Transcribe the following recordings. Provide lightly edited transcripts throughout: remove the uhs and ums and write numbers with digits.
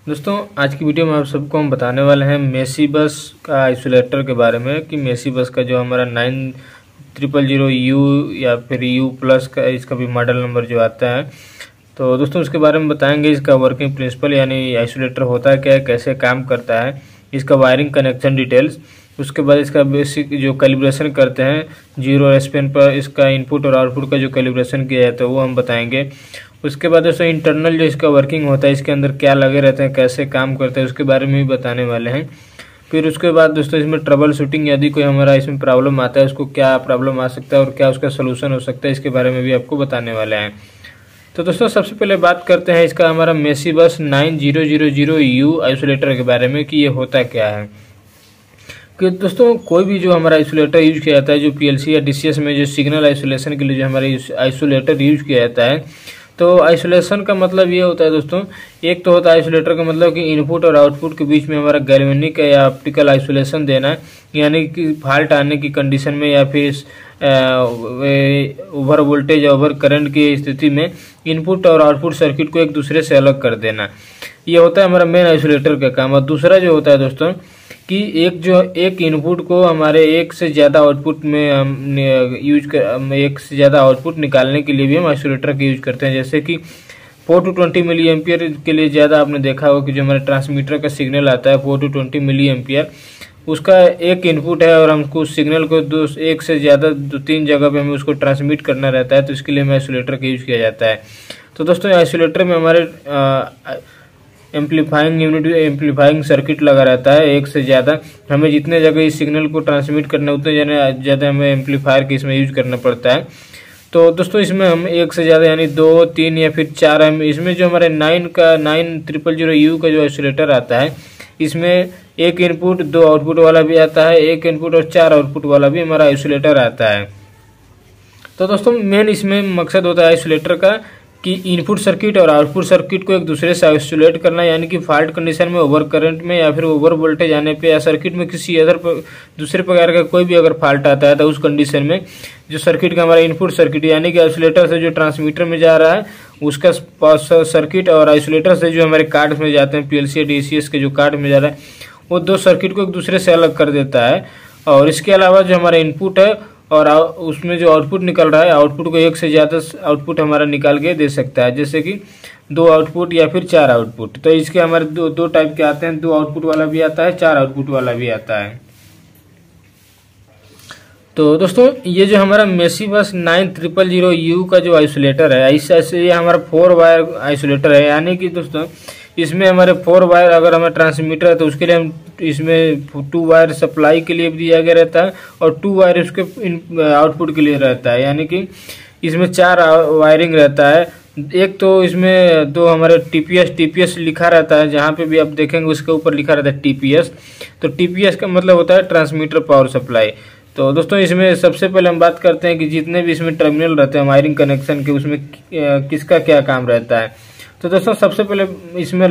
दोस्तों आज की वीडियो में आप सबको हम बताने वाले हैं मेसी बस का आइसोलेटर के बारे में कि मेसी बस का जो हमारा 9000U या फिर U+ का इसका भी मॉडल नंबर जो आता है। तो दोस्तों उसके बारे में बताएंगे, इसका वर्किंग प्रिंसिपल यानी आइसोलेटर होता है क्या है, कैसे काम करता है, इसका वायरिंग कनेक्शन डिटेल्स। उसके बाद इसका बेसिक जो कैलिब्रेशन करते हैं जीरो स्पेन पर इसका इनपुट और आउटपुट का जो कैलिब्रेशन किया जाता है वो हम बताएंगे। उसके बाद दोस्तों इंटरनल जो इसका वर्किंग होता है, इसके अंदर क्या लगे रहते हैं, कैसे काम करते हैं, उसके बारे में भी बताने वाले हैं। फिर उसके बाद दोस्तों इसमें ट्रबल शूटिंग, यदि कोई हमारा इसमें प्रॉब्लम आता है उसको क्या प्रॉब्लम आ सकता है और क्या उसका सोल्यूशन हो सकता है, इसके बारे में भी आपको बताने वाले हैं। तो दोस्तों सबसे पहले बात करते हैं इसका हमारा मेसी बस 9000U आइसोलेटर के बारे में कि ये होता क्या है। कि दोस्तों कोई भी जो हमारा आइसोलेटर यूज किया जाता है, जो PLC या DCS में जो सिग्नल आइसोलेशन के लिए जो हमारा आइसोलेटर यूज किया जाता है, तो आइसोलेशन का मतलब ये होता है दोस्तों, एक तो होता है आइसोलेटर का मतलब कि इनपुट और आउटपुट के बीच में हमारा गैल्वेनिक या ऑप्टिकल आइसोलेशन देना, यानी कि फॉल्ट आने की कंडीशन में या फिर ओवर वोल्टेज या ओवर करंट की स्थिति में इनपुट और आउटपुट सर्किट को एक दूसरे से अलग कर देना। ये होता है हमारा मेन आइसोलेटर का काम। और दूसरा जो होता है दोस्तों कि एक इनपुट को हमारे एक से ज़्यादा आउटपुट में हम एक से ज़्यादा आउटपुट निकालने के लिए भी हम आइसोलेटर का यूज करते हैं। जैसे कि 4 to 20 मिली एम्पियर के लिए ज़्यादा आपने देखा होगा कि जो हमारे ट्रांसमीटर का सिग्नल आता है 4 to 20 मिली एम्पियर, उसका एक इनपुट है और हमको उस सिग्नल को एक से ज़्यादा 2-3 जगह पे हमें उसको ट्रांसमिट करना रहता है, तो इसके लिए हमें आइसोलेटर का यूज किया जाता है। तो दोस्तों आइसोलेटर में हमारे एम्पलीफाइंग सर्किट लगा रहता है एक से ज़्यादा। हमें जितने जगह इस सिग्नल को ट्रांसमिट करना उतने ज़्यादा हमें एम्पलीफायर के इसमें यूज करना पड़ता है। तो दोस्तों इसमें हम एक से ज़्यादा यानी 2, 3 या फिर 4 इसमें जो हमारे 9000U का जो आइसोलेटर आता है, इसमें एक इनपुट 2 आउटपुट वाला भी आता है, एक इनपुट और 4 आउटपुट वाला भी हमारा आइसोलेटर आता है। तो दोस्तों मेन इसमें मकसद होता है आइसोलेटर का कि इनपुट सर्किट और आउटपुट सर्किट को एक दूसरे से आइसोलेट करना, यानी कि फॉल्ट कंडीशन में, ओवर करंट में या फिर ओवर वोल्टेज आने पे या सर्किट में किसी दूसरे प्रकार का कोई भी अगर फॉल्ट आता है तो उस कंडीशन में जो सर्किट का हमारा इनपुट सर्किट यानी कि आइसोलेटर से जो ट्रांसमीटर में जा रहा है उसका सर्किट और आइसोलेटर से जो हमारे कार्ड में जाते हैं PLC या DCS के जो कार्ड में जा रहा है, वो दो सर्किट को एक दूसरे से अलग कर देता है। और इसके अलावा जो हमारा इनपुट है और उसमें जो आउटपुट निकल रहा है, आउटपुट को एक से ज़्यादा आउटपुट हमारा निकाल के दे सकता है, जैसे कि 2 आउटपुट या फिर 4 आउटपुट। तो इसके हमारे दो टाइप के आते हैं, 2 आउटपुट वाला भी आता है, 4 आउटपुट वाला भी आता है। तो दोस्तों ये जो हमारा मेसी बस 9000U का जो आइसोलेटर है, ऐसे ये हमारा 4 वायर आइसोलेटर है, यानी कि दोस्तों इसमें हमारे 4 वायर अगर हमें ट्रांसमीटर है तो उसके लिए हम इसमें 2 वायर सप्लाई के लिए भी दिया गया रहता है और 2 वायर उसके आउटपुट के लिए रहता है, यानी कि इसमें 4 वायरिंग रहता है। एक तो इसमें 2 हमारे TPS लिखा रहता है, जहाँ पे भी आप देखेंगे उसके ऊपर लिखा रहता है TPS। तो TPS का मतलब होता है ट्रांसमीटर पावर सप्लाई। तो दोस्तों इसमें सबसे पहले हम बात करते हैं कि जितने भी इसमें टर्मिनल रहते हैं वायरिंग कनेक्शन के, उसमें किसका क्या काम रहता है। तो दोस्तों सबसे पहले इसमें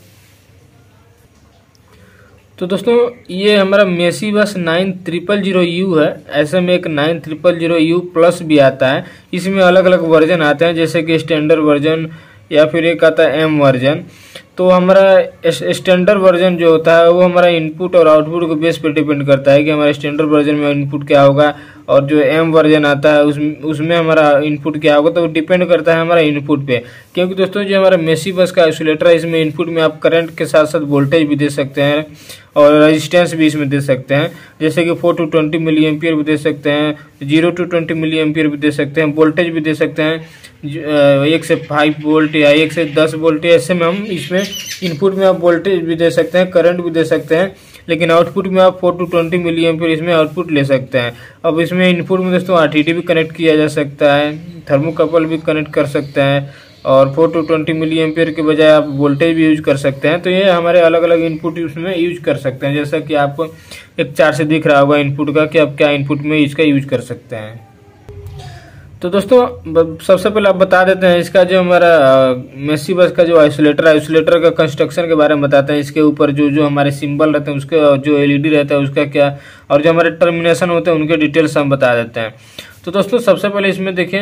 तो दोस्तों ये हमारा मेसी बस 9000U है। ऐसे में एक 9000U+ भी आता है। इसमें अलग अलग वर्जन आते हैं, जैसे कि स्टैंडर्ड वर्जन या फिर एक आता है M वर्जन। तो हमारा स्टैंडर्ड वर्जन जो होता है वो हमारा इनपुट और आउटपुट को बेस पे डिपेंड करता है कि हमारा स्टैंडर्ड वर्जन में इनपुट क्या होगा, और जो M वर्जन आता है उसमें हमारा इनपुट क्या होगा। तो डिपेंड करता है हमारा इनपुट पे, क्योंकि दोस्तों जो हमारा मेसी बस का आइसोलेटर है, इसमें इनपुट में आप करंट के साथ साथ वोल्टेज भी दे सकते हैं और रेजिस्टेंस भी इसमें दे सकते हैं, जैसे कि 4 to 20 मिली एम्पियर भी दे सकते हैं, 0 to 20 मिली एम्पियर भी दे सकते हैं, वोल्टेज भी दे सकते हैं 1 से 5 वोल्ट या 1 से 10 वोल्ट। ऐसे में हम इसमें इनपुट में आप वोल्टेज भी दे सकते हैं, करंट भी दे सकते हैं, लेकिन आउटपुट में आप 4 to 20 मिली एम्पियर इसमें आउटपुट ले सकते हैं। अब इसमें इनपुट में दोस्तों RTD भी कनेक्ट किया जा सकता है, थर्मोकपल भी कनेक्ट कर सकते हैं, और 4 to 20 मिली एम्पियर के बजाय आप वोल्टेज भी यूज कर सकते हैं। तो ये हमारे अलग अलग इनपुट उसमें यूज कर सकते हैं, जैसा कि आपको एक चार्ट से दिख रहा होगा इनपुट का कि आप क्या इनपुट में इसका यूज कर सकते हैं। तो दोस्तों सबसे पहले आप बता देते हैं इसका जो हमारा मेसी बस का जो आइसोलेटर का कंस्ट्रक्शन के बारे में बताते हैं। इसके ऊपर जो हमारे सिंबल रहते हैं, उसके जो LED रहता है उसका क्या, और जो हमारे टर्मिनेशन होते हैं उनके डिटेल्स हम बता देते हैं। तो दोस्तों सबसे पहले इसमें देखें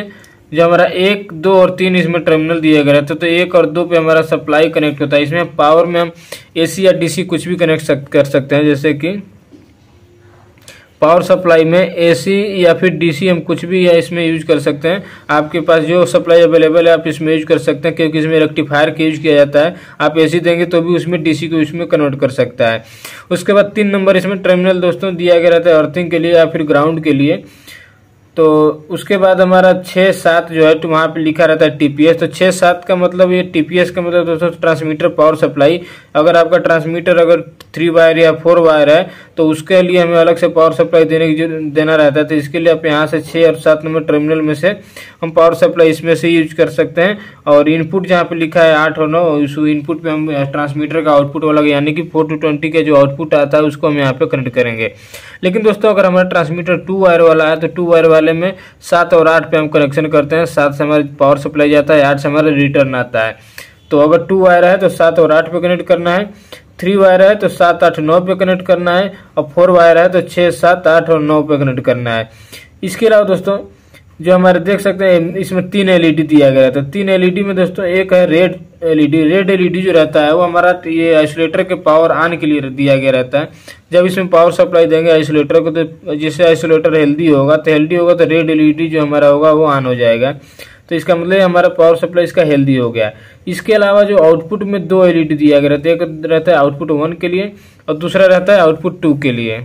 जो हमारा 1, 2 और 3 इसमें टर्मिनल दिया गया रहता है। तो 1 और 2 पे हमारा सप्लाई कनेक्ट होता है। इसमें पावर में हम AC या DC कुछ भी कनेक्ट कर सकते हैं, जैसे कि पावर सप्लाई में AC या फिर DC हम कुछ भी या इसमें यूज कर सकते हैं। आपके पास जो सप्लाई अवेलेबल है आप इसमें यूज कर सकते हैं, क्योंकि इसमें रेक्टिफायर का यूज किया जाता है। आप AC देंगे तो भी उसमें DC को इसमें कन्वर्ट कर सकता है। उसके बाद 3 नंबर इसमें टर्मिनल दोस्तों दिया गया रहता है अर्थिंग के लिए या फिर ग्राउंड के लिए। तो उसके बाद हमारा 6, 7 जो है तो वहाँ पे लिखा रहता है TPS। तो 6, 7 का मतलब ये TPS का मतलब दोस्तों ट्रांसमीटर पावर सप्लाई। अगर आपका ट्रांसमीटर अगर 3 वायर या 4 वायर है तो उसके लिए हमें अलग से पावर सप्लाई देना रहता है। तो इसके लिए आप यहाँ से 6 और 7 नंबर टर्मिनल में से हम पावर सप्लाई इसमें से यूज कर सकते हैं। और इनपुट जहाँ पे लिखा है 8 और 9, उस इनपुट पे हम ट्रांसमीटर का आउटपुट वाला यानी कि 4 to 20 का जो आउटपुट आता है उसको हम यहाँ पे कनेक्ट करेंगे। लेकिन दोस्तों अगर हमारा ट्रांसमीटर 2 वायर वाला है तो 2 वायर वाले में 7 और 8 पे हम कनेक्शन करते हैं। 7 से हमारा पावर सप्लाई जाता है, 8 से हमारा रिटर्न आता है। तो अगर 2 वायर है तो 7 और 8 पे कनेक्ट करना है, 3 वायर है तो 7, 8, 9 पे कनेक्ट करना है, और 4 वायर है तो 6, 7, 8 और 9 पे कनेक्ट करना है। इसके अलावा दोस्तों जो हमारे देख सकते हैं इसमें 3 LED दिया गया है। तो 3 LED में दोस्तों एक है रेड LED। रेड LED जो रहता है वो हमारा ये आइसोलेटर के पावर ऑन के लिए दिया गया रहता है। जब इसमें पावर सप्लाई देंगे आइसोलेटर को तो जिससे आइसोलेटर हेल्दी होगा तो रेड LED जो हमारा होगा वो ऑन हो जाएगा। तो इसका मतलब हमारा पावर सप्लाई इसका हेल्दी हो गया। इसके अलावा जो आउटपुट में 2 LED दिया गया रहता है, एक रहता है आउटपुट 1 के लिए और दूसरा रहता है आउटपुट 2 के लिए।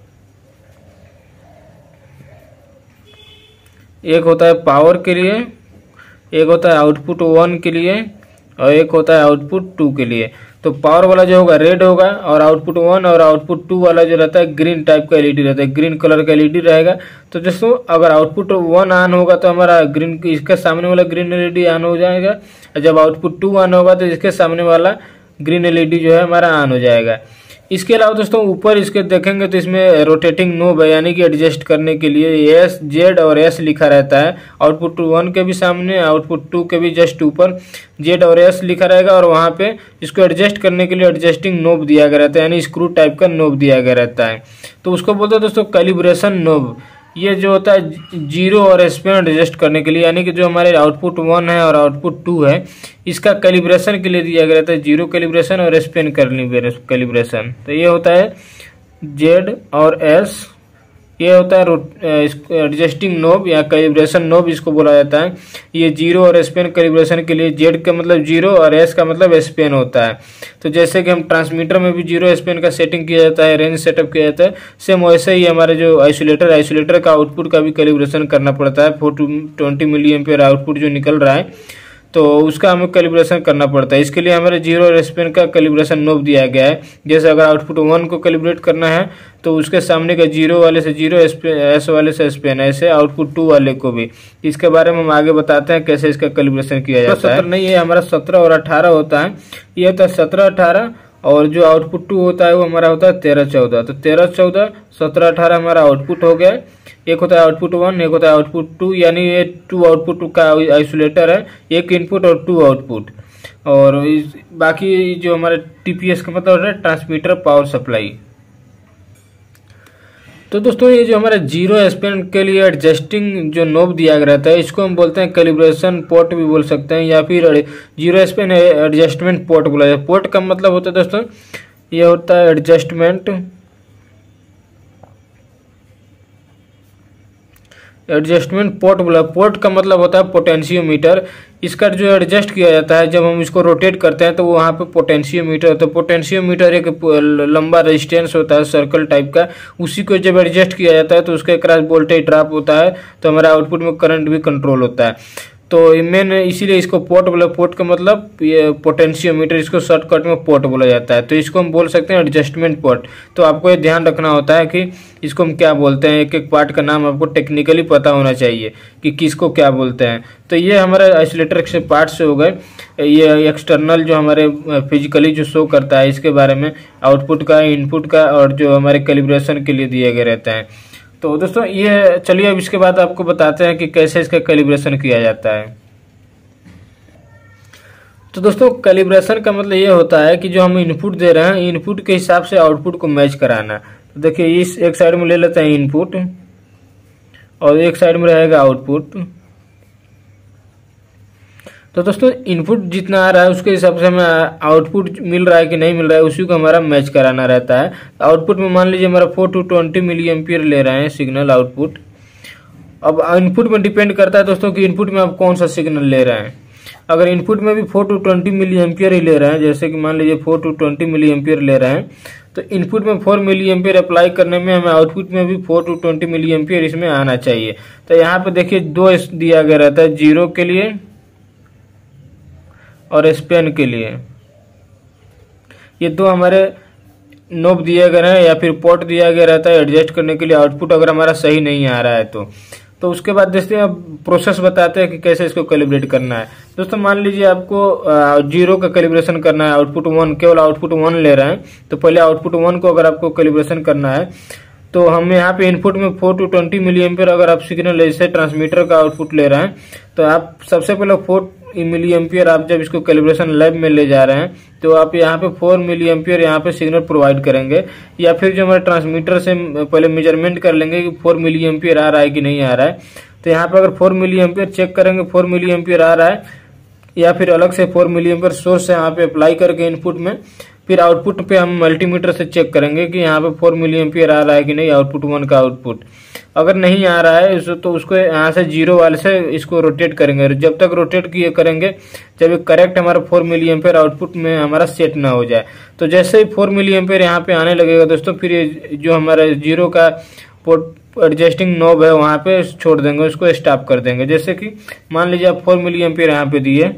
एक होता है पावर के लिए, एक होता है आउटपुट 1 के लिए और एक होता है आउटपुट 2 के लिए। तो पावर वाला जो होगा रेड होगा और आउटपुट 1 और आउटपुट 2 वाला जो रहता है ग्रीन टाइप का LED रहता है, ग्रीन कलर का LED रहेगा। तो दोस्तों अगर आउटपुट 1 ऑन होगा तो हमारा ग्रीन इसके सामने वाला ग्रीन LED ऑन हो जाएगा, और जब आउटपुट 2 ऑन होगा तो इसके सामने वाला ग्रीन LED जो है हमारा ऑन हो जाएगा। इसके अलावा दोस्तों ऊपर इसके देखेंगे तो इसमें रोटेटिंग नोब है, यानी कि एडजस्ट करने के लिए S, Z और S लिखा रहता है। आउटपुट 1 के भी सामने, आउटपुट 2 के भी जस्ट ऊपर Z और S लिखा रहेगा, और वहाँ पे इसको एडजस्ट करने के लिए एडजस्टिंग नोब दिया गया रहता है, यानी स्क्रू टाइप का नोब दिया गया रहता है। तो उसको बोलते हैं दोस्तों कैलिब्रेशन नोब। ये जो होता है जीरो और स्पेन एडजस्ट करने के लिए, यानी कि जो हमारे आउटपुट 1 है और आउटपुट 2 है इसका कैलिब्रेशन के लिए दिया गया रहता है, जीरो कैलिब्रेशन और स्पेन कैलिब्रेशन। तो ये होता है जेड और एस, ये होता है एडजस्टिंग नोब या कैलिब्रेशन नोब इसको बोला जाता है। ये जीरो और स्पेन कैलिब्रेशन के लिए, जेड का मतलब जीरो और एस का मतलब स्पेन होता है। तो जैसे कि हम ट्रांसमीटर में भी जीरो स्पेन का सेटिंग किया जाता है, रेंज सेटअप किया जाता है, सेम वैसे ही हमारे जो आइसोलेटर का आउटपुट का भी कैलिब्रेशन करना पड़ता है। 420 मिली एम्पियर आउटपुट जो निकल रहा है तो उसका हमें कैलिब्रेशन करना पड़ता है। इसके लिए हमारे जीरो और स्पेन का कैलिब्रेशन नोब दिया गया है। जैसे अगर आउटपुट 1 को कैलिब्रेट करना है तो उसके सामने का जीरो वाले से जीरो, एस वाले से स्पेन, ऐसे आउटपुट 2 वाले को भी। इसके बारे में हम आगे बताते हैं कैसे इसका कैलिब्रेशन किया जाता है। नहीं, ये हमारा 17 और 18 होता है। ये होता है 17, 18 और जो आउटपुट 2 होता है वो हमारा होता है 13, 14। तो 13, 14, 17, 18 हमारा आउटपुट हो गया। एक होता है आउटपुट 1, एक होता है आउटपुट 2, यानी ये 2 आउटपुट का आइसोलेटर है, एक इनपुट और 2 आउटपुट। और बाकी जो हमारे टीपीएस का मतलब है ट्रांसमीटर पावर सप्लाई। तो दोस्तों ये जो हमारे जीरो स्पेन के लिए एडजस्टिंग जो नोब दिया गया रहता है इसको हम बोलते हैं कैलिब्रेशन पोर्ट भी बोल सकते हैं, या फिर जीरो स्पेन एडजस्टमेंट पोर्ट बोला जाता है। पोर्ट का मतलब होता है दोस्तों ये होता है एडजस्टमेंट पोर्ट बोला। पोर्ट का मतलब होता है पोटेंशियोमीटर। इसका जो एडजस्ट किया जाता है जब हम इसको रोटेट करते हैं तो वहाँ पे पोटेंशियोमीटर होता है। पोटेंशियोमीटर एक लंबा रेजिस्टेंस होता है सर्कल टाइप का, उसी को जब एडजस्ट किया जाता है तो उसके क्रॉस वोल्टेज ड्रॉप होता है, तो हमारा आउटपुट में करंट भी कंट्रोल होता है। तो मेन इसीलिए इसको पोर्ट बोला। पोर्ट का मतलब ये पोटेंशियोमीटर, इसको शॉर्टकट में पोर्ट बोला जाता है। तो इसको हम बोल सकते हैं एडजस्टमेंट पोर्ट। तो आपको ये ध्यान रखना होता है कि इसको हम क्या बोलते हैं, एक एक पार्ट का नाम आपको टेक्निकली पता होना चाहिए कि किसको क्या बोलते हैं। तो ये हमारे आइसोलेटर के पार्ट्स हो गए। ये एक्सटर्नल जो हमारे फिजिकली जो शो करता है इसके बारे में, आउटपुट का, इनपुट का, और जो हमारे कैलिब्रेशन के लिए दिए गए रहते हैं। तो दोस्तों ये चलिए अब इसके बाद आपको बताते हैं कि कैसे इसका कैलिब्रेशन किया जाता है। तो दोस्तों कैलिब्रेशन का मतलब ये होता है कि जो हम इनपुट दे रहे हैं इनपुट के हिसाब से आउटपुट को मैच कराना। तो देखिए इस एक साइड में ले लेते हैं इनपुट और एक साइड में रहेगा आउटपुट। तो दोस्तों इनपुट जितना आ रहा है उसके हिसाब से हमें आउटपुट मिल रहा है कि नहीं मिल रहा है उसी को हमारा मैच कराना रहता है। आउटपुट में मान लीजिए हमारा 4 to 20 मिली एम्पियर ले रहे हैं सिग्नल आउटपुट। अब इनपुट में डिपेंड करता है दोस्तों कि इनपुट में आप कौन सा सिग्नल ले रहे हैं। अगर इनपुट में भी 4 to 20 मिली एम्पियर ही ले रहे हैं, जैसे कि मान लीजिए 4 to 20 मिली एम्पियर ले रहे हैं, तो इनपुट में 4 मिली एम्पियर अप्लाई करने में हमें आउटपुट में भी 4 to 20 मिली एम्पियर इसमें आना चाहिए। तो यहाँ पे देखिए 2 दिया गया रहता है, 0 के लिए और स्पेन के लिए। ये 2 हमारे नोब दिए गए हैं या फिर पोर्ट दिया गया रहता है एडजस्ट करने के लिए आउटपुट अगर हमारा सही नहीं आ रहा है तो उसके बाद देखते हैं अब प्रोसेस बताते हैं कि कैसे इसको कैलिब्रेट करना है। दोस्तों मान लीजिए आपको 0 का कैलिब्रेशन करना है, आउटपुट 1 केवल आउटपुट 1 ले रहे हैं, तो पहले आउटपुट 1 को अगर आपको कैलिब्रेशन करना है तो हम यहाँ पे इनपुट में 4 to 20 मिली एम्पियर अगर आप सिग्नल जैसे ट्रांसमीटर का आउटपुट ले रहे हैं तो आप सबसे पहले 4 मिली एम्पियर आप जब इसको कैलिब्रेशन लैब में ले जा रहे हैं तो आप यहाँ पे 4 मिली एम्पियर यहाँ पे सिग्नल प्रोवाइड करेंगे, या फिर जो हमारे ट्रांसमीटर से पहले मेजरमेंट कर लेंगे कि 4 मिली एम्पियर आ रहा है कि नहीं आ रहा है। तो यहाँ पे अगर 4 मिली एम्पियर चेक करेंगे 4 मिली एम्पियर आ रहा है, या फिर अलग से 4 मिली एम्पियर सोर्स से यहाँ पे अप्लाई करके इनपुट में, फिर आउटपुट पे हम मल्टीमीटर से चेक करेंगे कि यहाँ पे 4 मिली एम्पियर आ रहा है कि नहीं आउटपुट 1 का आउटपुट। अगर नहीं आ रहा है तो उसको यहाँ से 0 वाले से इसको रोटेट करेंगे, जब तक रोटेट किए करेंगे जब करेक्ट हमारा 4 मिली एम्पियर आउटपुट में हमारा सेट ना हो जाए। तो जैसे ही 4 मिली एम्पियर यहाँ पे आने लगेगा दोस्तों, फिर ये जो हमारा 0 का पोर्ट एडजस्टिंग नॉब है वहाँ पे छोड़ देंगे, उसको स्टॉप कर देंगे। जैसे कि मान लीजिए आप 4 मिली एम्पियर यहाँ पे दिए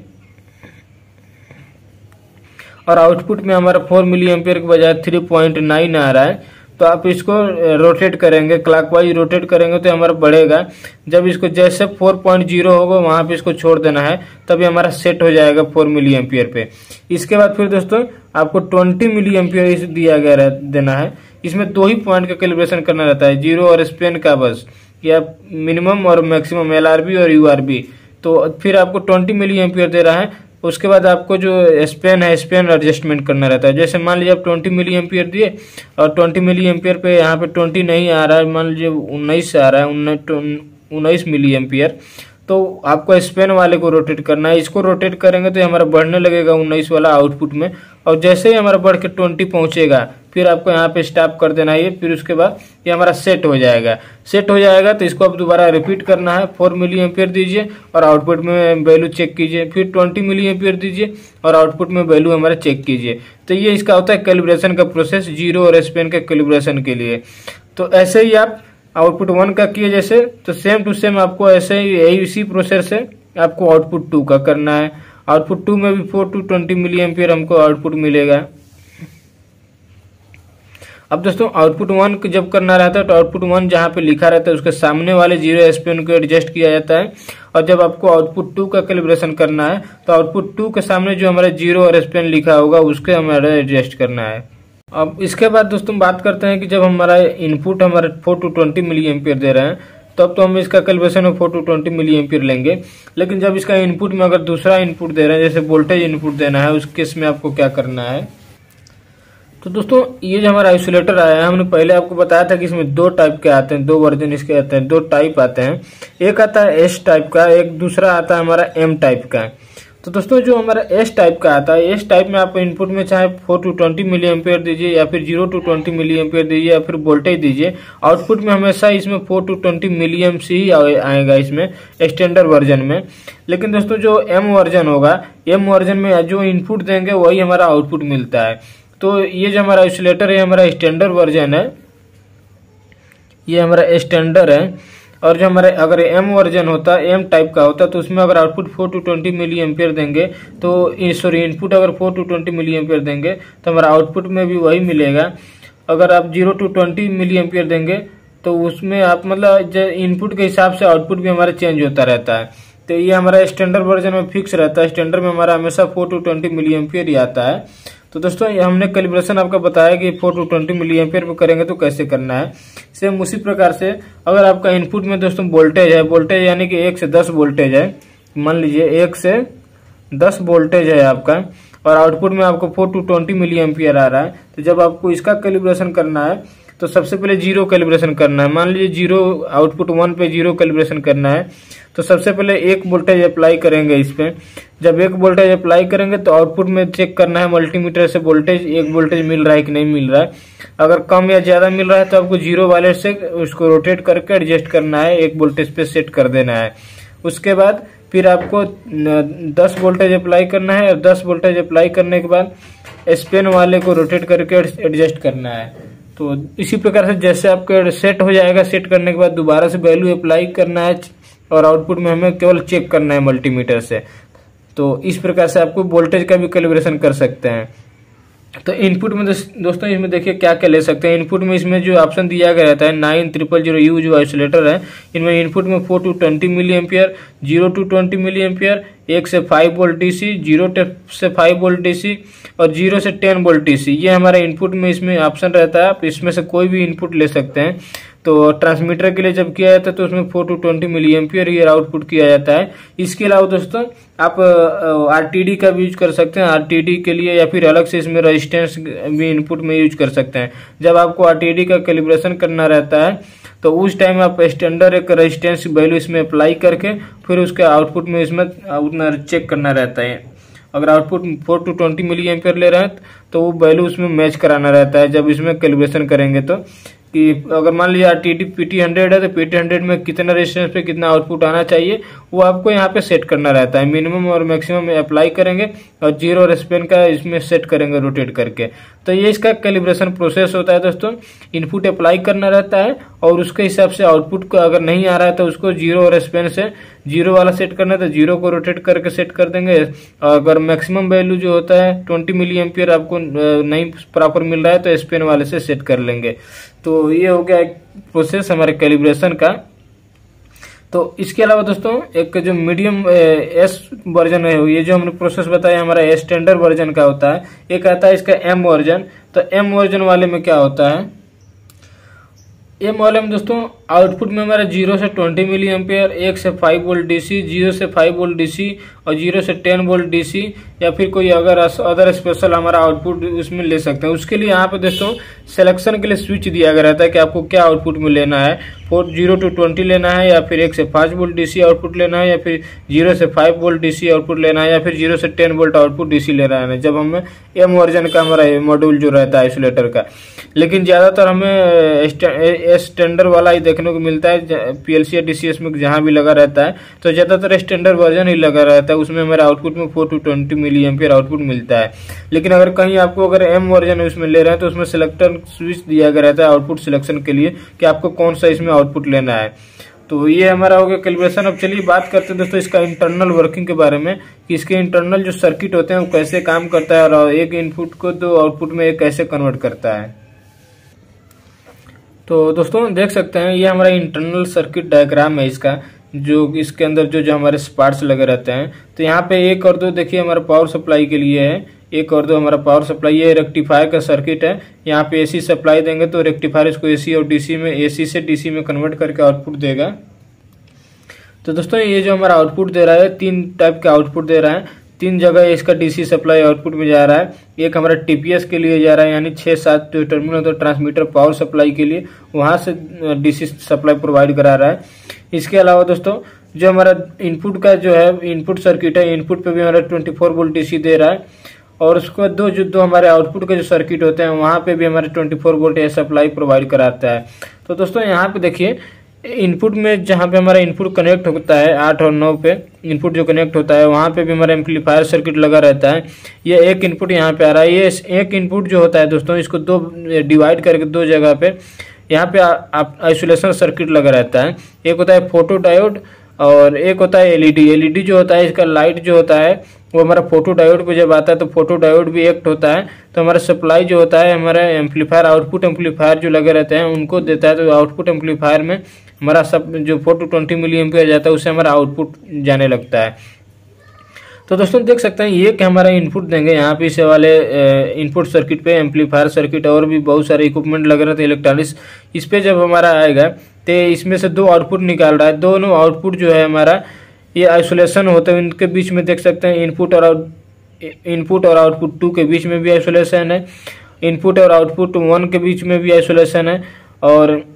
और आउटपुट में हमारा 4 मिली एम्पियर के बजाय 3.9 आ रहा है, तो आप इसको रोटेट करेंगे, क्लॉकवाइज रोटेट करेंगे तो हमारा बढ़ेगा। जब इसको जैसे 4.0 होगा वहां पे इसको छोड़ देना है, तभी हमारा सेट हो जाएगा 4 मिली एम्पियर पे। इसके बाद फिर दोस्तों आपको 20 मिली एम्पियर दिया गया देना है। इसमें 2 ही पॉइंट का कैलिब्रेशन करना रहता है, 0 और स्पेन का बस, या मिनिमम और मैक्सिमम LRB और URB। तो फिर आपको 20 मिली एम्पियर दे रहा है, उसके बाद आपको जो स्पेन है स्पेन एडजस्टमेंट करना रहता है। जैसे मान लीजिए आप 20 मिली एम्पियर दिए और 20 मिली एम्पियर पे यहाँ पे 20 नहीं आ रहा है, मान लीजिए 19 आ रहा है, 19 मिली एम्पियर, तो आपको स्पेन वाले को रोटेट करना है। इसको रोटेट करेंगे तो हमारा बढ़ने लगेगा 19 वाला आउटपुट में, और जैसे ही हमारा बढ़ के 20 पहुंचेगा फिर आपको यहाँ पे स्टॉप कर देना है। फिर उसके बाद ये हमारा सेट हो जाएगा। सेट हो जाएगा तो इसको आप दोबारा रिपीट करना है, 4 मिली एम्पियर दीजिए और आउटपुट में वैल्यू चेक कीजिए, फिर 20 मिली एम्पियर दीजिए और आउटपुट में वैल्यू हमारा चेक कीजिए। तो ये इसका होता है कैलिब्रेशन का प्रोसेस 0 और स्पेन के कैलिब्रेशन के लिए। तो ऐसे ही आप आउटपुट 1 का किए जैसे, तो सेम टू सेम आपको ऐसे ही यही इसी प्रोसेस से आपको आउटपुट 2 का करना है। आउटपुट 2 में भी 4 to 20 मिली एम्पियर हमको आउटपुट मिलेगा। अब दोस्तों आउटपुट 1 जब करना रहता है तो आउटपुट 1 जहाँ पे लिखा रहता है उसके सामने वाले 0 स्पेन को एडजस्ट किया जाता है, और जब आपको आउटपुट 2 का कैलिब्रेशन करना है तो आउटपुट 2 के सामने जो हमारा 0 और स्पेन लिखा होगा उसके हमारा एडजस्ट करना है। अब इसके बाद दोस्तों बात करते हैं कि जब हमारा इनपुट हमारे 4 to 20 मिली एम्पियर दे रहे हैं तब तो हम इसका कैलिब्रेशन में 4 to 20 मिली एम्पियर लेंगे, लेकिन जब इसका इनपुट में अगर दूसरा इनपुट दे रहे हैं जैसे वोल्टेज इनपुट देना है, उस केस में आपको क्या करना है। तो दोस्तों ये जो हमारा आइसोलेटर आया है, हमने पहले आपको बताया था कि इसमें 2 टाइप के आते हैं, 2 वर्जन इसके आते हैं, 2 टाइप आते हैं। एक आता है S टाइप का, एक दूसरा आता है हमारा M टाइप का। तो दोस्तों जो हमारा S टाइप का आता है, S टाइप में आप इनपुट में चाहे 4 to 20 मिली एम्पियर दीजिए या फिर 0 to 20 मिली एम्पियर दीजिए या फिर वोल्टेज दीजिए, आउटपुट में हमेशा इसमें 4 to 20 मिली एम्प ही आएगा इसमें स्टैंडर्ड वर्जन में। लेकिन दोस्तों जो M वर्जन होगा, M वर्जन में जो इनपुट देंगे वही हमारा आउटपुट मिलता है। तो ये जो हमारा आइसोलेटर है हमारा स्टैंडर्ड वर्जन है, ये हमारा स्टैंडर्ड है। और जो हमारे अगर M वर्जन होता, M टाइप का होता, तो उसमें अगर आउटपुट 4 to 20 मिली एम्पियर देंगे तो सॉरी इनपुट अगर 4 to 20 मिली एम्पियर देंगे तो हमारा आउटपुट में भी वही मिलेगा। अगर आप 0 to 20 मिली एम्पियर देंगे तो उसमें आप मतलब इनपुट के हिसाब से आउटपुट भी हमारा चेंज होता रहता है। तो ये हमारा स्टैंडर्ड वर्जन में फिक्स रहता है, स्टैंडर्ड में हमारा हमेशा 4 to 20 मिली एम्पियर ही आता है। तो दोस्तों हमने कैलिब्रेशन आपका बताया कि 4 to 20 मिली एम्पियर पे करेंगे तो कैसे करना है। सेम उसी प्रकार से अगर आपका इनपुट में दोस्तों वोल्टेज है, वोल्टेज यानी कि 1 से 10 वोल्टेज है, मान लीजिए 1 से 10 वोल्टेज है आपका, और आउटपुट में आपको 4 to 20 मिली एम्पियर आ रहा है, तो जब आपको इसका कैलिब्रेशन करना है तो सबसे पहले 0 कैलिब्रेशन करना है। मान लीजिए 0 आउटपुट 1 पे 0 कैलिब्रेशन करना है, तो सबसे पहले एक वोल्टेज अप्लाई करेंगे इस पे। जब एक वोल्टेज अप्लाई करेंगे तो आउटपुट में चेक करना है मल्टीमीटर से वोल्टेज, एक वोल्टेज मिल रहा है कि नहीं मिल रहा है। अगर कम या ज्यादा मिल रहा है तो आपको जीरो वाले से उसको रोटेट करके एडजस्ट करना है, एक वोल्टेज पे सेट कर देना है। उसके बाद फिर आपको 10 वोल्टेज अप्लाई करना है और 10 वोल्टेज अप्लाई करने के बाद स्पेन वाले को रोटेट करके एडजस्ट करना है। तो इसी प्रकार से जैसे आपका सेट हो जाएगा, सेट करने के बाद दोबारा से वैल्यू अप्लाई करना है और आउटपुट में हमें केवल चेक करना है मल्टीमीटर से। तो इस प्रकार से आपको वोल्टेज का भी कैलिब्रेशन कर सकते हैं। तो इनपुट में दोस्तों इसमें देखिए क्या क्या ले सकते हैं। इनपुट में इसमें जो ऑप्शन दिया गया रहता है 9000U जो आइसोलेटर है, इनमें इनपुट में 4 to 20 milli ampere, 0 to 20 milli ampere, 1 से 5 वोल्ट डीसी, 0 से 5 वोल्ट डीसी और 0 से 10 वोल्ट डीसी, ये हमारा इनपुट में इसमें ऑप्शन रहता है। आप इसमें से कोई भी इनपुट ले सकते हैं। तो ट्रांसमीटर के लिए जब किया जाता है तो उसमें 4 to 20 मिली एम्पियर ये आउटपुट किया जाता है। इसके अलावा दोस्तों आप आरटीडी का भी यूज कर सकते हैं, आरटीडी के लिए, या फिर अलग से इसमें रेजिस्टेंस भी इनपुट में यूज कर सकते हैं। जब आपको आरटीडी का कैलिब्रेशन करना रहता है तो उस टाइम आप स्टैंडर्ड एक रेजिस्टेंस वैल्यू इसमें अप्लाई करके फिर उसके आउटपुट में इसमें उतना चेक करना रहता है। अगर आउटपुट 4 to 20 मिली एम्पियर ले रहे हैं तो वो वैल्यू उसमें मैच कराना रहता है जब इसमें कैलिब्रेशन करेंगे। तो कि अगर मान लीजिए आरटीडी PT 100 है तो PT 100 में कितना रेजिस्टेंस पे कितना आउटपुट आना चाहिए वो आपको यहाँ पे सेट करना रहता है। मिनिमम और मैक्सिमम अप्लाई करेंगे और 0 और स्पेन का इसमें सेट करेंगे रोटेट करके। तो ये इसका कैलिब्रेशन प्रोसेस होता है दोस्तों। इनपुट अप्लाई करना रहता है और उसके हिसाब से आउटपुट को अगर नहीं आ रहा है तो उसको 0 और स्पेन से 0 वाला सेट करना है तो 0 को रोटेट करके सेट कर देंगे। और अगर मैक्सिमम वैल्यू जो होता है 20 मिली एम्पियर आपको नहीं प्रॉपर मिल रहा है तो स्पेन वाले से सेट कर लेंगे। तो ये हो गया एक प्रोसेस हमारे कैलिब्रेशन का। तो इसके अलावा दोस्तों एक जो मीडियम एस वर्जन है, ये जो हमने प्रोसेस बताया हमारा स्टैंडर्ड वर्जन का होता है। एक आता है इसका एम वर्जन। तो एम वर्जन वाले में क्या होता है, एम वाले में दोस्तों आउटपुट में हमारा 0 से 20 मिली एम्पियर, 1 से 5 वोल्ट डीसी, 0 से 5 वोल्ट डीसी और 0 से 10 वोल्ट डीसी, या फिर कोई अगर अदर स्पेशल हमारा आउटपुट उसमें ले सकते हैं। उसके लिए यहाँ पे दोस्तों सिलेक्शन के लिए स्विच दिया गया रहता है कि आपको क्या आउटपुट में लेना है, 0 to 20 लेना है या फिर 1 से 5 वोल्ट डीसी आउटपुट लेना है या फिर 0 से 5 वोल्ट डीसी आउटपुट लेना है या फिर 0 से 10 वोल्ट आउटपुट डीसी लेना है जब हमें एम वर्जन का हमारा मॉड्यूल जो रहता है आइसोलेटर का। लेकिन ज्यादातर हमें स्टैंडर्ड वाला ही देखने को मिलता है पीएलसी या डीसीएस में जहां भी लगा रहता है। तो ज्यादातर स्टैंडर्ड वर्जन ही लगा रहता है, उसमें हमारे आउटपुट में 4 to 20 मिली एम्पियर आउटपुट मिलता है। लेकिन अगर कहीं आपको अगर एम वर्जन उसमें ले रहे हैं तो उसमें सिलेक्टर स्विच दिया गया रहता है आउटपुट सिलेक्शन के लिए कि आपको कौन सा इसमें आउटपुट लेना है। तो ये हमारा हो गया कैलिब्रेशन। अब चलिए बात करते हैं दोस्तों इसका इंटरनल वर्किंग के बारे में कि इसके इंटरनल जो सर्किट होते हैं वो कैसे काम करता है और एक इनपुट को दो आउटपुट में एक कैसे कन्वर्ट करता है। तो दोस्तों देख सकते हैं ये हमारा इंटरनल सर्किट डायग्राम है इसका, जो इसके अंदर जो हमारे पार्ट्स लगे रहते हैं। तो यहाँ पे 1 और 2 देखिए हमारा पावर सप्लाई के लिए है, 1 और 2 हमारा पावर सप्लाई है। रेक्टिफायर का सर्किट है, यहाँ पे एसी सप्लाई देंगे तो रेक्टिफायर इसको एसी और डीसी में, एसी से डीसी में कन्वर्ट करके आउटपुट देगा। तो दोस्तों ये जो हमारा आउटपुट दे रहा है 3 टाइप का आउटपुट दे रहा है, 3 जगह इसका डीसी सप्लाई आउटपुट में जा रहा है। एक हमारा टीपीएस के लिए जा रहा है, यानी 6-7 जो टर्मिनल होता है ट्रांसमीटर पावर सप्लाई के लिए, वहां से डीसी सप्लाई प्रोवाइड करा रहा है। इसके अलावा दोस्तों जो हमारा इनपुट का जो है इनपुट सर्किट है, इनपुट पे भी हमारा 24 वोल्ट डीसी दे रहा है। और उसके बाद दो हमारे आउटपुट के जो सर्किट होते हैं वहां पे भी हमारे 24 वोल्ट सप्लाई प्रोवाइड कराता है। तो दोस्तों यहाँ पे देखिए इनपुट में जहाँ पे हमारा इनपुट कनेक्ट होता है 8 और 9 पे इनपुट जो कनेक्ट होता है वहाँ पे भी हमारा एम्पलीफायर सर्किट लगा रहता है। ये एक इनपुट यहाँ पे आ रहा है। ये एक इनपुट जो होता है दोस्तों इसको दो डिवाइड करके 2 जगह पे यहाँ पे आइसोलेशन सर्किट लगा रहता है। एक होता है फोटो डायोड और एक होता है एलईडी। एलईडी जो होता है इसका लाइट जो होता है वो हमारा फोटो डायोड पे जब आता है तो फोटो डायोड भी एक्ट होता है। तो हमारा सप्लाई जो होता है हमारा एम्पलीफायर आउटपुट एम्पलीफायर जो लगे रहते हैं उनको देता है। तो आउटपुट एम्पलीफायर में हमारा सब जो 4 to 20 मिली एम्पियर जाता है उससे हमारा आउटपुट जाने लगता है। तो दोस्तों देख सकते हैं ये कि हमारा इनपुट देंगे यहाँ पे इस वाले इनपुट सर्किट पे एम्पलीफायर सर्किट और भी बहुत सारे इक्विपमेंट लगे रहते हैं इलेक्ट्रॉनिक्स। इस पे जब हमारा आएगा तो इसमें से 2 आउटपुट निकाल रहा है। दोनों आउटपुट जो है हमारा ये आइसोलेशन होते हैं, इनके बीच में देख सकते हैं इनपुट और आउटपुट 2 के बीच में भी आइसोलेशन है, इनपुट और आउटपुट 1 के बीच में भी आइसोलेशन है और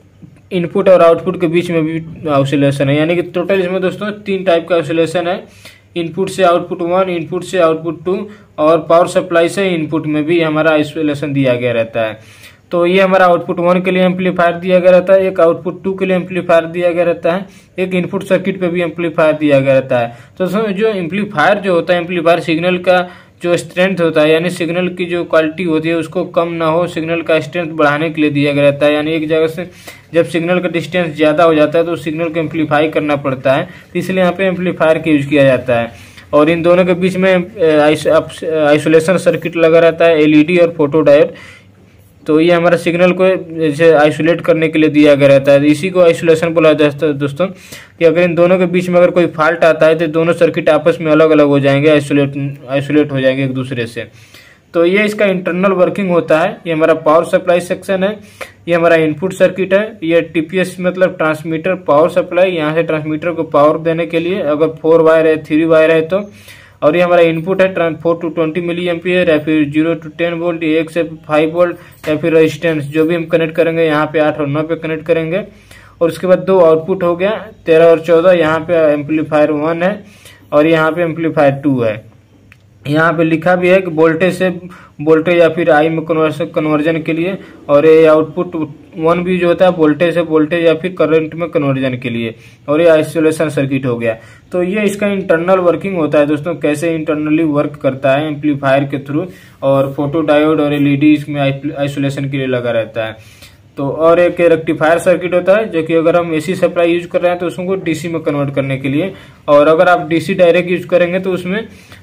इनपुट और आउटपुट के बीच में भी ऑसिलेशन है, यानी कि टोटल इसमें दोस्तों 3 टाइप का ऑसिलेशन है। इनपुट से आउटपुट 1, इनपुट से आउटपुट 2 और पावर सप्लाई से इनपुट में भी हमारा ऑसिलेशन दिया गया रहता है। तो ये हमारा आउटपुट 1 के लिए एम्पलीफायर दिया गया रहता है, एक आउटपुट 2 के लिए एम्पलीफायर दिया गया रहता है, एक इनपुट सर्किट पे भी एम्पलीफायर दिया गया रहता है। तो जो एम्पलीफायर जो होता है, एम्पलीफायर सिग्नल का जो स्ट्रेंथ होता है, यानी सिग्नल की जो क्वालिटी होती है उसको कम ना हो, सिग्नल का स्ट्रेंथ बढ़ाने के लिए दिया गया रहता है। यानी एक जगह से जब सिग्नल का डिस्टेंस ज़्यादा हो जाता है तो सिग्नल को एम्पलीफाई करना पड़ता है, तो इसलिए यहाँ पे एम्पलीफायर का यूज किया जाता है। और इन दोनों के बीच में आइसोलेशन सर्किट लगा रहता है, एलईडी और फोटो डायोड। तो ये हमारा सिग्नल को जैसे आइसोलेट करने के लिए दिया गया रहता है, इसी को आइसोलेशन बोला जाता है दोस्तों। कि अगर इन दोनों के बीच में अगर कोई फॉल्ट आता है तो दोनों सर्किट आपस में अलग अलग हो जाएंगे, आइसोलेट हो जाएंगे एक दूसरे से। तो ये इसका इंटरनल वर्किंग होता है। ये हमारा पावर सप्लाई सेक्शन है, ये हमारा इनपुट सर्किट है, ये टीपीएस मतलब ट्रांसमीटर पावर सप्लाई, यहाँ से ट्रांसमीटर को पावर देने के लिए अगर 4 वायर है 3 वायर है तो। और ये हमारा इनपुट है 4 to 20 मिली एम्पियर या फिर 0 to 10 वोल्ट, 1 से 5 वोल्ट या फिर रेजिस्टेंस जो भी हम कनेक्ट करेंगे यहाँ पे 8 और 9 पे कनेक्ट करेंगे। और उसके बाद 2 आउटपुट हो गया 13 और 14, यहाँ पे एम्पलीफायर 1 है और यहाँ पे एम्पलीफायर 2 है। यहाँ पे लिखा भी है कि वोल्टेज से वोल्टेज या फिर आई में कन्वर्जन के लिए, और ये आउटपुट 1 भी जो होता है वोल्टेज से वोल्टेज या फिर करंट में कन्वर्जन के लिए। और ये आइसोलेशन सर्किट हो गया। तो ये इसका इंटरनल वर्किंग होता है दोस्तों, कैसे इंटरनली वर्क करता है एम्पलीफायर के थ्रू। और फोटो डायोड और एलईडी इसमें आइसोलेशन के लिए लगा रहता है। तो और एक रेक्टिफायर सर्किट होता है जो कि अगर हम एसी सप्लाई यूज कर रहे हैं तो उसको डीसी में कन्वर्ट करने के लिए, और अगर आप डीसी डायरेक्ट यूज करेंगे तो उसमें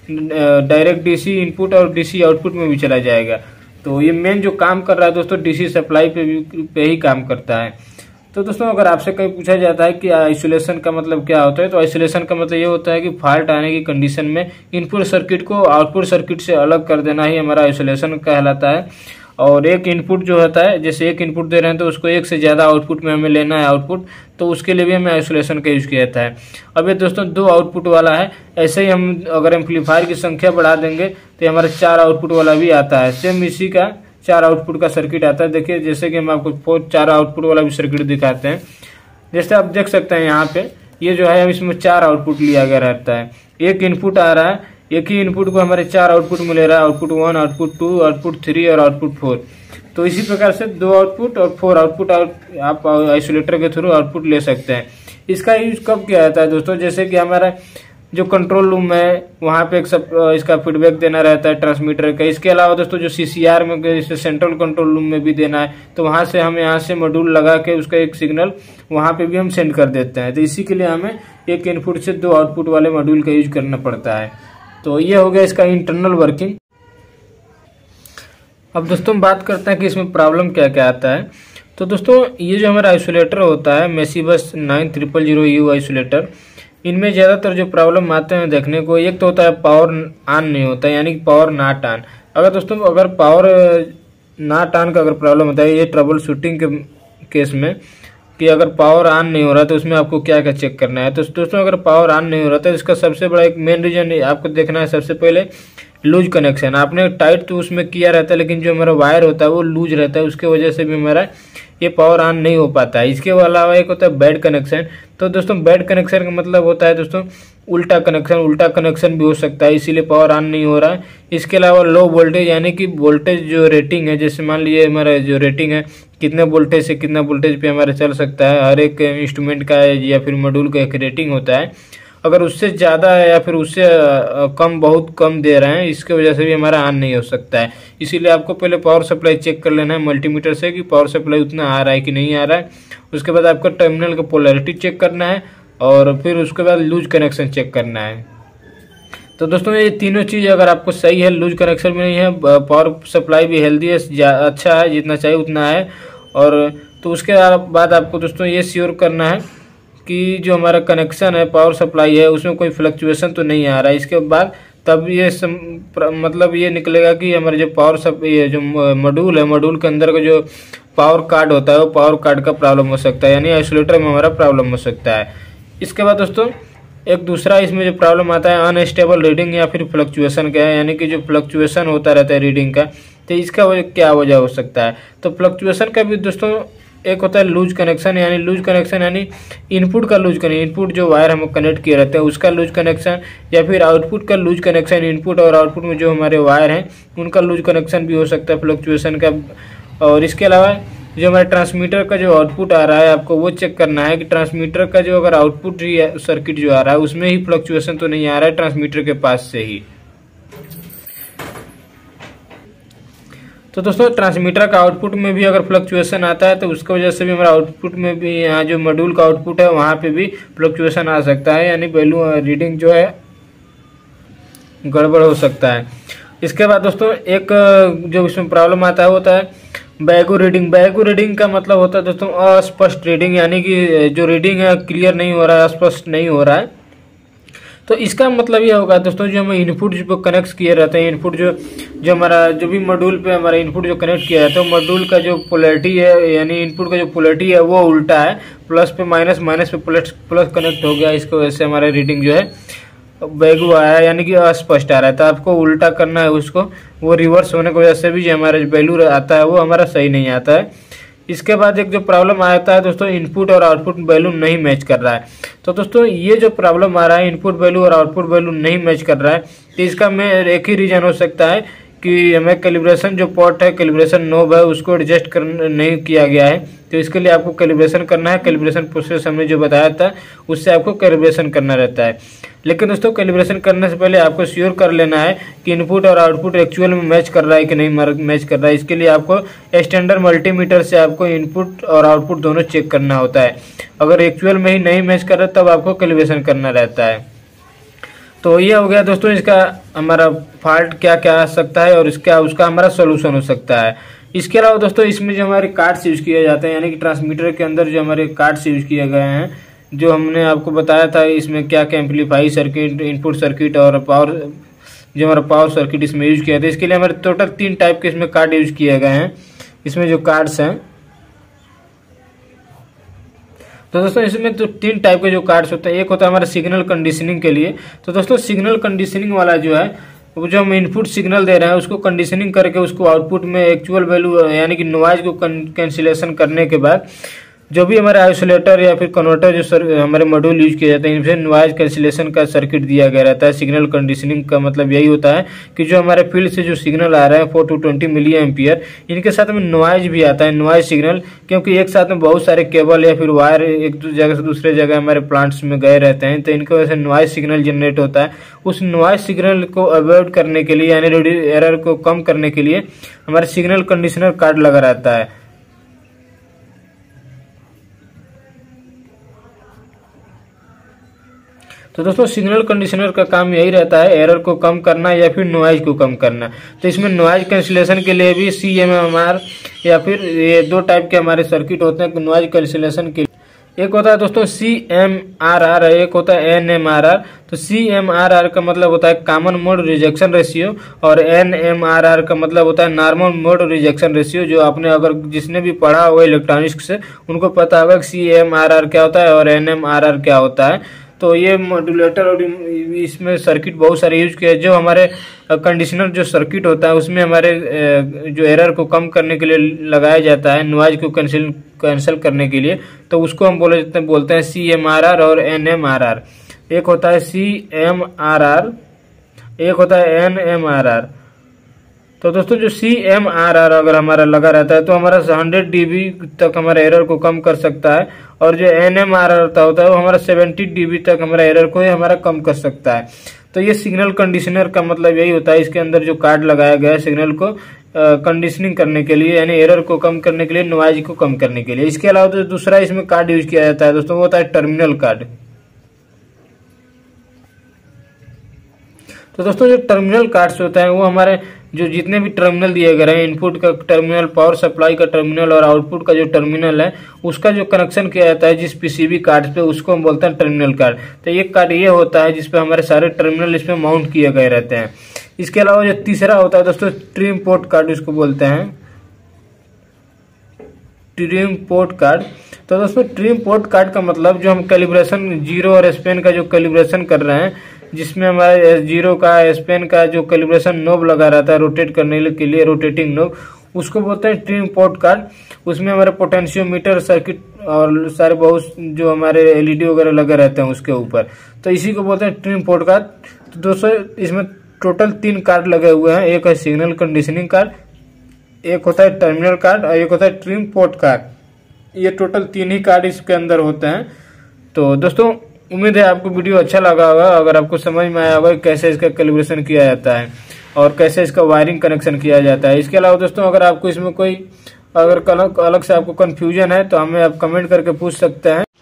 डायरेक्ट डीसी इनपुट और डीसी आउटपुट में भी चला जाएगा। तो ये मेन जो काम कर रहा है दोस्तों डीसी सप्लाई पे ही काम करता है। तो दोस्तों अगर आपसे कहीं पूछा जाता है कि आइसोलेशन का मतलब क्या होता है, तो आइसोलेशन का मतलब ये होता है कि फॉल्ट आने की कंडीशन में इनपुट सर्किट को आउटपुट सर्किट से अलग कर देना ही हमारा आइसोलेशन कहलाता है। और एक इनपुट जो होता है, जैसे एक इनपुट दे रहे हैं तो उसको एक से ज़्यादा आउटपुट में हमें लेना है आउटपुट, तो उसके लिए भी हमें आइसोलेशन का यूज किया जाता है। अब ये दोस्तों 2 आउटपुट वाला है, ऐसे ही हम अगर एम्पलीफायर की संख्या बढ़ा देंगे तो हमारा 4 आउटपुट वाला भी आता है। सेम इसी का 4 आउटपुट का सर्किट आता है। देखिए जैसे कि हम आपको 4 आउटपुट वाला भी सर्किट दिखाते हैं। जैसे आप देख सकते हैं यहाँ पे ये जो है इसमें 4 आउटपुट लिया गया रहता है। एक इनपुट आ रहा है, एक ही इनपुट को हमारे 4 आउटपुट मिल रहा है, आउटपुट 1, आउटपुट 2, आउटपुट 3 और आउटपुट 4। तो इसी प्रकार से 2 आउटपुट और 4 आउटपुट आप आइसोलेटर के थ्रू आउटपुट ले सकते हैं। इसका यूज कब किया जाता है दोस्तों, जैसे कि हमारा जो कंट्रोल रूम है वहाँ पे इसका फीडबैक देना रहता है ट्रांसमीटर का। इसके अलावा दोस्तों जो सीसीआर में जैसे सेंट्रल कंट्रोल रूम में भी देना है, तो वहाँ से हम यहाँ से मॉड्यूल लगा के उसका एक सिग्नल वहाँ पे भी हम सेंड कर देते हैं। तो इसी के लिए हमें एक इनपुट से 2 आउटपुट वाले मॉड्यूल का यूज करना पड़ता है। तो ये हो गया इसका इंटरनल वर्किंग। अब दोस्तों बात करते हैं कि इसमें प्रॉब्लम क्या क्या आता है। तो दोस्तों ये जो हमारा आइसोलेटर होता है मेसीबस 9000U आइसोलेटर, इनमें ज़्यादातर जो प्रॉब्लम आते हैं देखने को, एक तो होता है पावर ऑन नहीं होता है, यानी कि पावर नॉट ऑन। अगर पावर नॉट ऑन का अगर प्रॉब्लम होता है, ये ट्रबल शूटिंग के केस में कि अगर पावर ऑन नहीं हो रहा तो उसमें आपको क्या क्या चेक करना है। तो दोस्तों अगर पावर ऑन नहीं हो रहा तो इसका सबसे बड़ा एक मेन रीजन आपको देखना है। सबसे पहले लूज कनेक्शन, आपने टाइट तो उसमें किया रहता है लेकिन जो हमारा वायर होता है वो लूज रहता है, उसके वजह से भी हमारा ये पावर ऑन नहीं हो पाता है। इसके अलावा एक होता है बैड कनेक्शन। तो दोस्तों बैड कनेक्शन का मतलब होता है दोस्तों उल्टा कनेक्शन भी हो सकता है, इसीलिए पावर ऑन नहीं हो रहा है। इसके अलावा लो वोल्टेज, यानी कि वोल्टेज जो रेटिंग है, जैसे मान लीजिए हमारा जो रेटिंग है कितने वोल्टेज से कितना वोल्टेज पे हमारा चल सकता है, हर एक इंस्ट्रूमेंट का या फिर मॉड्यूल का एक रेटिंग होता है। अगर उससे ज़्यादा है या फिर उससे कम, बहुत कम दे रहे हैं, इसके वजह से भी हमारा ऑन नहीं हो सकता है। इसीलिए आपको पहले पावर सप्लाई चेक कर लेना है मल्टीमीटर से कि पावर सप्लाई उतना आ रहा है कि नहीं आ रहा है। उसके बाद आपको टर्मिनल का पोलैरिटी चेक करना है और फिर उसके बाद लूज कनेक्शन चेक करना है। तो दोस्तों ये तीनों चीज़ अगर आपको सही है, लूज कनेक्शन भी नहीं है, पावर सप्लाई भी हेल्दी है, अच्छा है, जितना चाहिए उतना है, और तो उसके बाद आपको दोस्तों ये श्योर करना है कि जो हमारा कनेक्शन है पावर सप्लाई है उसमें कोई फ्लक्चुएशन तो नहीं आ रहा है। इसके बाद तब ये मतलब ये निकलेगा कि हमारे जो ये जो मॉड्यूल है, मॉड्यूल के अंदर का जो पावर कार्ड होता है वो पावर कार्ड का प्रॉब्लम हो सकता है, यानी आइसोलेटर में हमारा प्रॉब्लम हो सकता है। इसके बाद दोस्तों एक दूसरा इसमें जो प्रॉब्लम आता है अनस्टेबल रीडिंग या फिर फ्लक्चुएशन का है, यानी कि जो फ्लक्चुएशन होता रहता है रीडिंग का, तो इसका क्या वजह हो सकता है। तो फ्लक्चुएशन का भी दोस्तों एक होता है लूज कनेक्शन, यानी लूज कनेक्शन यानी इनपुट का लूज कनेक्शन, इनपुट जो वायर हम कनेक्ट किए रहते हैं उसका लूज कनेक्शन, या फिर आउटपुट का लूज कनेक्शन, इनपुट और आउटपुट में जो हमारे वायर हैं उनका लूज कनेक्शन भी हो सकता है फ्लक्चुएशन का। और इसके अलावा जो हमारे ट्रांसमीटर का जो आउटपुट आ रहा है आपको वो चेक करना है कि ट्रांसमीटर का जो अगर आउटपुट ही सर्किट जो आ रहा है उसमें ही फ्लक्चुएशन तो नहीं आ रहा है ट्रांसमीटर के पास से ही। तो दोस्तों ट्रांसमीटर का आउटपुट में भी अगर फ्लक्चुएशन आता है तो उसकी वजह से भी हमारा आउटपुट में भी, यहाँ जो मॉड्यूल का आउटपुट है वहाँ पे भी फ्लक्चुएशन आ सकता है, यानी वैल्यू रीडिंग जो है गड़बड़ हो सकता है। इसके बाद दोस्तों एक जो इसमें प्रॉब्लम आता है होता है बैगो रीडिंग। बैगो रीडिंग का मतलब होता है दोस्तों अस्पष्ट रीडिंग, यानी कि जो रीडिंग है क्लियर नहीं हो रहा है, स्पष्ट नहीं हो रहा है। तो इसका मतलब ये होगा दोस्तों जो हम इनपुट जो कनेक्ट किए रहते हैं, इनपुट जो हमारा जो भी मॉड्यूल पे हमारा इनपुट जो कनेक्ट किया है तो मॉड्यूल का जो पोलैरिटी है यानी इनपुट का जो पोलैरिटी है वो उल्टा है, प्लस पे माइनस, माइनस पे प्लस कनेक्ट हो गया, इसकी वजह से हमारा रीडिंग जो है बैगू आया यानी कि अस्पष्ट आ रहा है। तो आपको उल्टा करना है उसको, वो रिवर्स होने की वजह से भी जो हमारा वैल्यू आता है वो हमारा सही नहीं आता है। इसके बाद एक जो प्रॉब्लम आता है दोस्तों इनपुट और आउटपुट वैल्यू नहीं मैच कर रहा है। तो दोस्तों ये जो प्रॉब्लम आ रहा है इनपुट वैल्यू और आउटपुट वैल्यू नहीं मैच कर रहा है, तो इसका में एक ही रीजन हो सकता है कि हमें कैलिब्रेशन जो पॉट है, कैलिब्रेशन नोब है उसको एडजस्ट कर नहीं किया गया है। तो इसके लिए आपको कैलिब्रेशन करना है, कैलिब्रेशन प्रोसेस हमने जो बताया था उससे आपको कैलिब्रेशन करना रहता है। लेकिन दोस्तों कैलिब्रेशन करने से पहले आपको श्योर कर लेना है कि इनपुट और आउटपुट एक्चुअल में मैच कर रहा है कि नहीं मैच कर रहा है। इसके लिए आपको स्टैंडर्ड मल्टीमीटर से आपको इनपुट और आउटपुट दोनों चेक करना होता है। अगर एक्चुअल में ही नहीं मैच कर रहा तब आपको कैलिब्रेशन करना रहता है। तो ये हो गया दोस्तों इसका हमारा फॉल्ट क्या क्या आ सकता है और इसका उसका हमारा सोल्यूशन हो सकता है। इसके अलावा दोस्तों इसमें जो हमारे कार्ड्स यूज किए जाते हैं, यानी कि ट्रांसमीटर के अंदर जो हमारे कार्ड्स यूज किए गए हैं, जो हमने आपको बताया था इसमें क्या क्या एम्पलीफाई सर्किट, इनपुट सर्किट और पावर, जो हमारा पावर सर्किट इसमें यूज किया था। इसके लिए हमारे टोटल 3 टाइप के इसमें कार्ड यूज किए गए हैं। इसमें जो कार्ड्स हैं तो दोस्तों इसमें तो 3 टाइप के जो कार्ड्स होते हैं। एक होता है हमारा सिग्नल कंडीशनिंग के लिए। तो दोस्तों सिग्नल कंडीशनिंग वाला जो है वो जो हम इनपुट सिग्नल दे रहे हैं उसको कंडीशनिंग करके उसको आउटपुट में एक्चुअल वैल्यू यानी कि नॉइज को कैंसिलेशन करने के बाद जो भी हमारे आइसोलेटर या फिर कन्वर्टर जो हमारे मॉड्यूल यूज किए जाते हैं इनसे नॉइज कैंसिलेशन का सर्किट दिया गया रहता है। सिग्नल कंडीशनिंग का मतलब यही होता है कि जो हमारे फील्ड से जो सिग्नल आ रहे हैं 4 to 20 मिली एम्पियर, इनके साथ में नॉइज भी आता है, नॉइज सिग्नल, क्योंकि एक साथ में बहुत सारे केबल या फिर वायर एक जगह से दूसरे जगह हमारे प्लांट्स में गए रहते हैं, तो इनकी वजह से नॉइज सिग्नल जनरेट होता है। उस नॉइज सिग्नल को अवॉइड करने के लिए यानी एरर को कम करने के लिए हमारे सिग्नल कंडीशनर कार्ड लगा रहता है। तो दोस्तों सिग्नल कंडीशनर का काम यही रहता है एरर को कम करना या फिर नॉइज को कम करना। तो इसमें नॉइज कैंसिलेशन के लिए भी CMRR या फिर ये 2 टाइप के हमारे सर्किट होते हैं नॉइज कैंसिलेशन के लिए। एक होता है दोस्तों CMRR, एक होता है NMRR। तो CMRR का मतलब होता है कॉमन मोड रिजेक्शन रेशियो और NMRR का मतलब होता है नॉर्मल मोड रिजेक्शन रेशियो। जो आपने अगर जिसने भी पढ़ा होगा इलेक्ट्रॉनिक्स से उनको पता होगा कि CMRR क्या होता है और NMRR क्या होता है। तो ये मॉड्यूलेटर और इसमें सर्किट बहुत सारे यूज किए। जो हमारे कंडीशनर जो सर्किट होता है उसमें हमारे जो एरर को कम करने के लिए लगाया जाता है, नॉइज को कैंसिल करने के लिए, तो उसको हम बोलते हैं CMRR और NMRR। एक होता है CMRR, एक होता है NMRR। तो दोस्तों जो CMRR अगर हमारा लगा रहता है तो हमारा 100 dB तक हमारा एरर को कम कर सकता है, और जो NMRR होता है वो हमारा 70 dB तक हमारा एरर को हमारा कम कर सकता है। तो ये सिग्नल कंडीशनर का मतलब यही होता है, इसके अंदर जो कार्ड लगाया गया है सिग्नल को कंडीशनिंग करने के लिए यानी एरर को कम करने के लिए, नॉइज को कम करने के लिए। इसके अलावा तो दूसरा इसमें कार्ड यूज किया जाता है दोस्तों वो होता है टर्मिनल कार्ड। तो दोस्तों जो टर्मिनल कार्ड्स होता है वो हमारे जो जितने भी टर्मिनल दिए गए हैं, इनपुट का टर्मिनल, पावर सप्लाई का टर्मिनल और आउटपुट का जो टर्मिनल है उसका जो कनेक्शन किया जाता है जिस PCB कार्ड पे उसको हम बोलते हैं टर्मिनल कार्ड। तो एक कार्ड ये होता है जिसपे हमारे सारे टर्मिनल इसमें माउंट किए गए रहते हैं। इसके अलावा जो तीसरा होता है दोस्तों ट्रिम पोर्ट कार्ड, इसको बोलते हैं ट्रिम पोर्ट कार्ड। तो दोस्तों ट्रिम पोर्ट कार्ड का मतलब जो हम कैलिब्रेशन जीरो और स्पेन का जो कैलिब्रेशन कर रहे हैं, जिसमें हमारे जीरो का स्पेन का जो कैलिब्रेशन नोब लगा रहता है रोटेट करने के लिए, रोटेटिंग नोब, उसको बोलते हैं ट्रिम पोर्ट कार्ड। उसमें हमारे पोटेंशियोमीटर, सर्किट और सारे बहुत जो हमारे एलईडी वगैरह लगे रहते हैं उसके ऊपर, तो इसी को बोलते हैं ट्रिम पोर्ट कार्ड। तो दोस्तों इसमें टोटल 3 कार्ड लगे हुए हैं, एक है सिग्नल कंडीशनिंग कार्ड, एक होता है टर्मिनल कार्ड और एक होता है ट्रिम पोर्ट कार्ड। ये टोटल 3 ही कार्ड इसके अंदर होते हैं। तो दोस्तों उम्मीद है आपको वीडियो अच्छा लगा होगा। अगर आपको समझ में आया होगा कैसे इसका कैलिब्रेशन किया जाता है और कैसे इसका वायरिंग कनेक्शन किया जाता है। इसके अलावा दोस्तों अगर आपको इसमें कोई अगर अलग से आपको कंफ्यूजन है तो हमें आप कमेंट करके पूछ सकते हैं।